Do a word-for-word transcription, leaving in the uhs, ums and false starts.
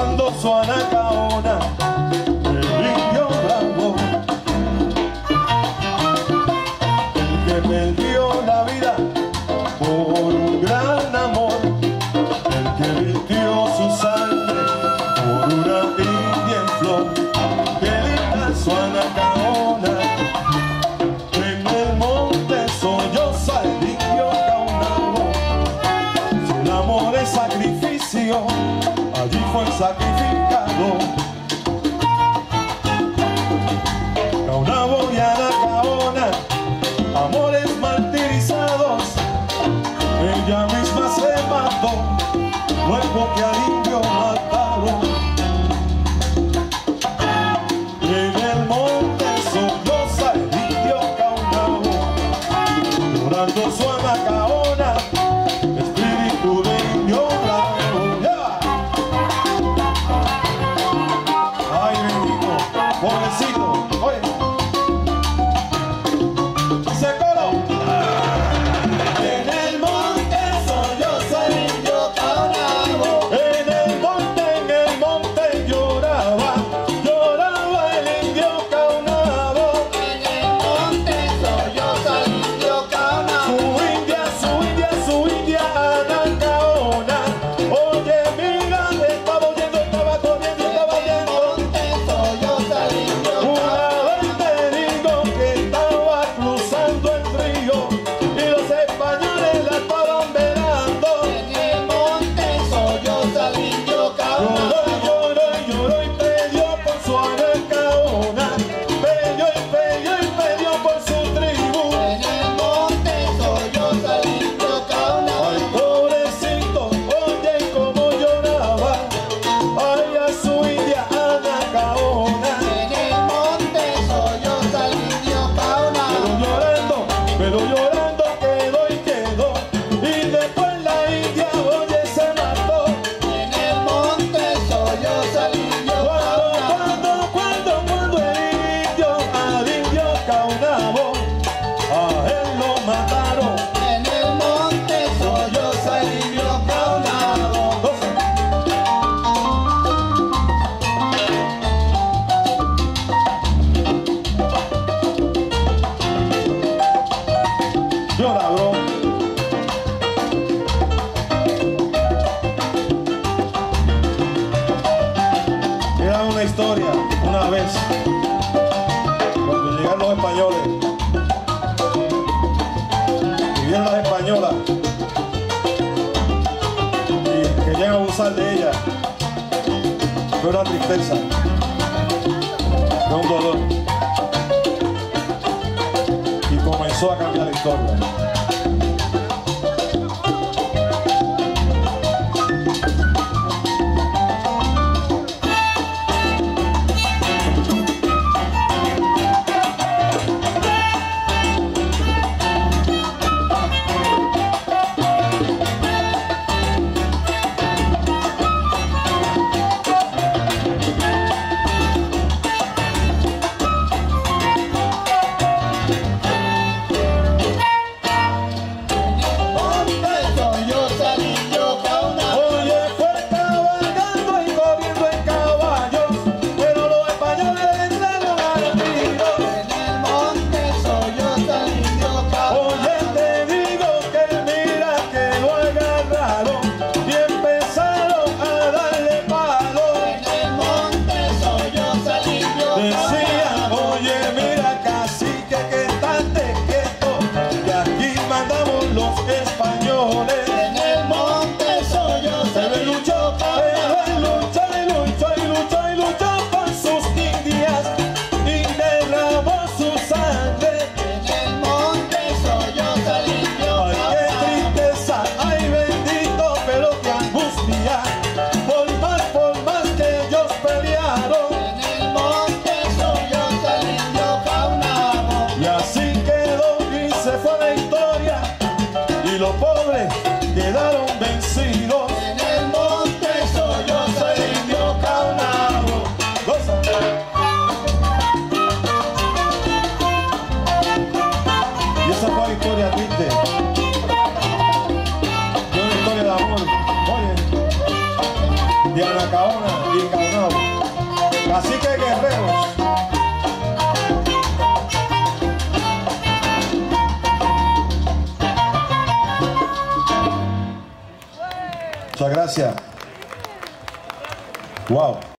llorando su anacaona, el indio bravo, el que perdió la vida por un gran amor, el que vistió su sangre por una india en flor. Qué linda su anacaona, en el monte solloza el indio Caunabo. Si el amor es sacrificio, allí fue sacrificado. Caunabo y Anacaona, amores martirizados, ella misma se mató luego que al indio mataron. En el monte solloza el indio Caunabo, llorando su Anacaona, espíritu de indio bravo. ¡Yeah! Ay, bendito, pobrecito, oye. Dice coro. En el monte solloza el indio Caunabo. En el monte, en el monte lloraba, lloraba el indio Caunabo. En el monte solloza el indio Caunabo. Su india, su india, su india Anacaona. Oye, mira, estaba oyendo, estaba corriendo, estaba En el oyendo. monte solloza el indio Una vez me dijo que estaba cruzando el río y los españoles la estaban velando. En el monte solloza el indio Lloró Caunabo. y lloró y lloró y peleó por su Anacaona. Peleó y peleó y peleó por su tribu. En el monte solloza el indio Caunabo. Ay, pobrecito, oye cómo lloraba. Ay, a su india Anacaona. En el monte solloza el indio Pero Caunabo. llorando, pero llorando quedó y quedó. Y después la india, oye, se mató. En el monte solloza el indio Cuando, Caunabo. cuando, cuando, cuando el indio, al indio Caunabo, a él lo mataron. En el monte solloza el indio Caunabo. Llora, bro. Era una historia, una vez, cuando llegaron los españoles, y vieron las españolas, y querían abusar de ellas. Fue una tristeza, fue un dolor, y comenzó a cambiar la historia. de Anacaona y gracias. Wow.